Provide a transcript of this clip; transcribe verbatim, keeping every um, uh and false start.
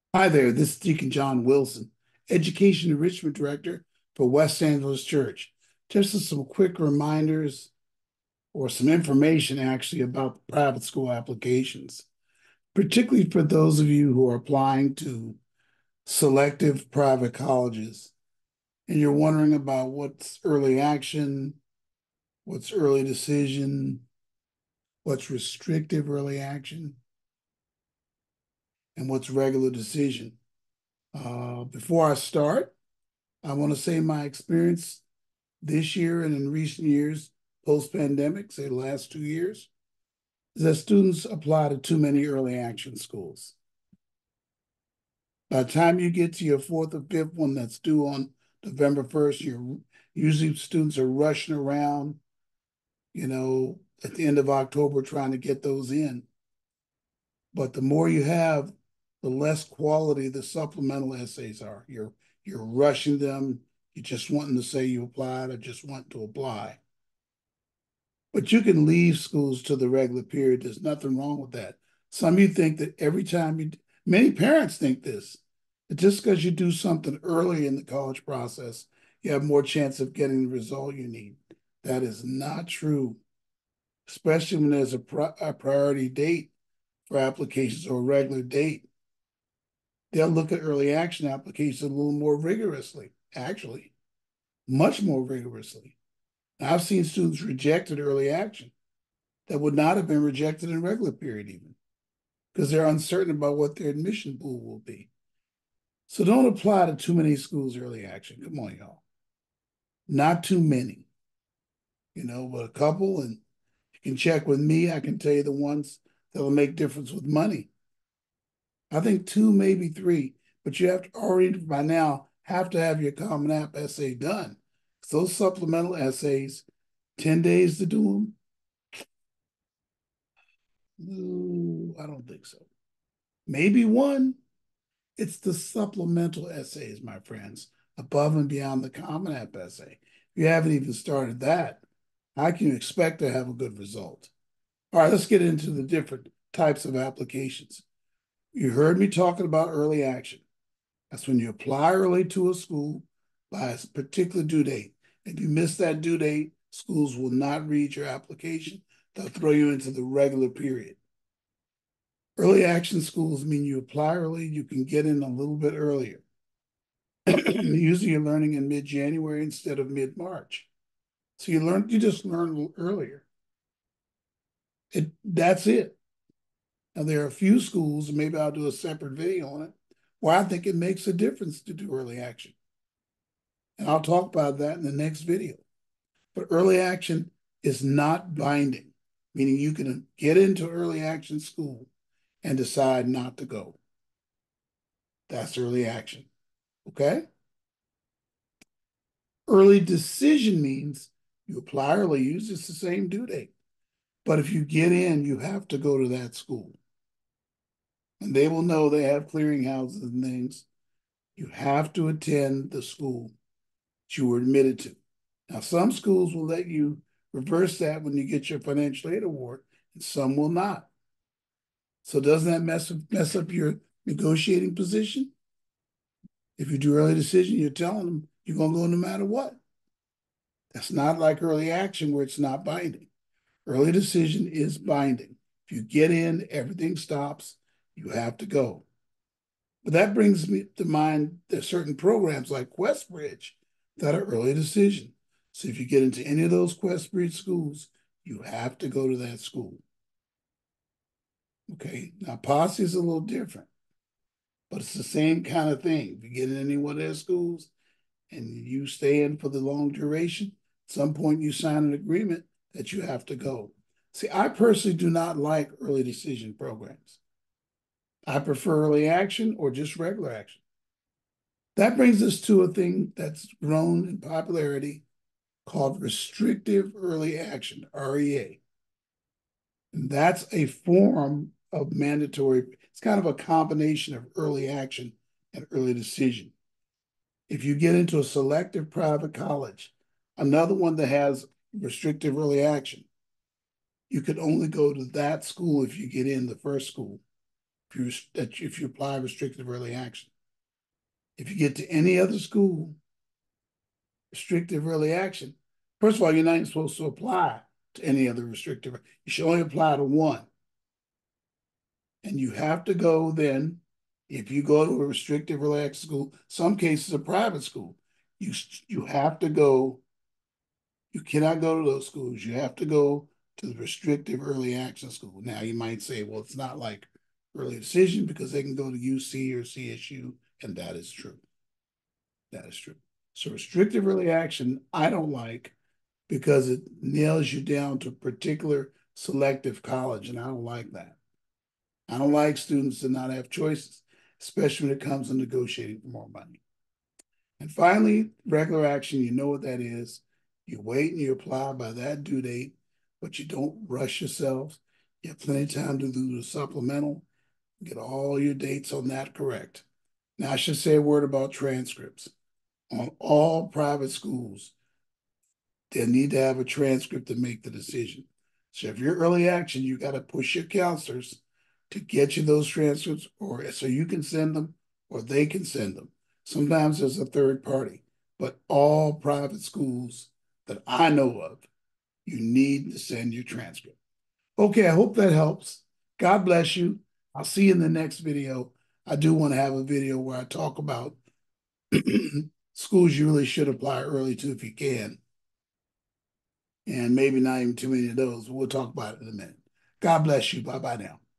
Hi there, this is Deacon John Wilson, Education Enrichment Director for West Angeles Church. Just as some quick reminders or some information actually about private school applications, particularly for those of you who are applying to selective private colleges and you're wondering about what's early action, what's early decision, what's restrictive early action, and what's regular decision. Uh, before I start, I want to say my experience this year and in recent years, post-pandemic, say the last two years, is that students apply to too many early action schools. By the time you get to your fourth or fifth one that's due on November first, you're usually students are rushing around, you know, at the end of October trying to get those in. But the more you have, the less quality the supplemental essays are. You're you're rushing them. You're just wanting to say you applied or just want to apply. But you can leave schools to the regular period. There's nothing wrong with that. Some of you think that every time you, many parents think this, that just because you do something early in the college process, you have more chance of getting the result you need. That is not true, especially when there's a, pri a priority date for applications or a regular date. They'll look at early action applications a little more rigorously, actually, much more rigorously. I've seen students rejected early action that would not have been rejected in regular period even because they're uncertain about what their admission pool will be. So don't apply to too many schools early action. Come on, y'all. Not too many, you know, but a couple. And you can check with me. I can tell you the ones that'll make difference with money. I think two, maybe three, but you have to already by now have to have your Common App essay done. Those supplemental essays, ten days to do them. Ooh, I don't think so. Maybe one. It's the supplemental essays, my friends, above and beyond the Common App essay. If you haven't even started that, how can you expect to have a good result? All right, let's get into the different types of applications. You heard me talking about early action. That's when you apply early to a school by a particular due date. If you miss that due date, schools will not read your application. They'll throw you into the regular period. Early action schools mean you apply early, you can get in a little bit earlier. Usually you're learning in mid-January instead of mid-March. So you learn, you just learn a little earlier. It, that's it. Now there are a few schools, and maybe I'll do a separate video on it, where I think it makes a difference to do early action. And I'll talk about that in the next video. But early action is not binding, meaning you can get into early action school and decide not to go. That's early action, okay? Early decision means you apply early, use it's the same due date. But if you get in, you have to go to that school. And they will know they have clearinghouses and things. You have to attend the school that you were admitted to. Now, some schools will let you reverse that when you get your financial aid award, and some will not. So doesn't that mess, mess up your negotiating position? If you do early decision, you're telling them you're going to go no matter what. That's not like early action where it's not binding. Early decision is binding. If you get in, everything stops. You have to go. But that brings me to mind there's certain programs like QuestBridge that are early decision. So if you get into any of those QuestBridge schools, you have to go to that school. Okay, now Posse is a little different, but it's the same kind of thing. If you get in any one of their schools and you stay in for the long duration, at some point you sign an agreement that you have to go. See, I personally do not like early decision programs. I prefer early action or just regular action. That brings us to a thing that's grown in popularity called restrictive early action, R E A. And that's a form of mandatory, it's kind of a combination of early action and early decision. If you get into a selective private college, another one that has restrictive early action, you could only go to that school if you get in the first school. if you that if you apply restrictive early action. If you get to any other school, restrictive early action, first of all, you're not even supposed to apply to any other restrictive. You should only apply to one. And you have to go then, if you go to a restrictive early action school, some cases a private school, you you have to go, you cannot go to those schools. You have to go to the restrictive early action school. Now you might say, well, it's not like early decision because they can go to U C or C S U, and that is true. That is true. So restrictive early action, I don't like because it nails you down to a particular selective college, and I don't like that. I don't like students to not have choices, especially when it comes to negotiating for more money. And finally, regular action, you know what that is. You wait and you apply by that due date, but you don't rush yourself. You have plenty of time to do the supplemental, get all your dates on that correct. Now, I should say a word about transcripts. On all private schools, they need to have a transcript to make the decision. So if you're early action, you got to push your counselors to get you those transcripts, or so you can send them or they can send them. Sometimes there's a third party, but all private schools that I know of, you need to send your transcript. Okay, I hope that helps. God bless you. I'll see you in the next video. I do want to have a video where I talk about schools you really should apply early to if you can. And maybe not even too many of those. We'll talk about it in a minute. God bless you. Bye-bye now.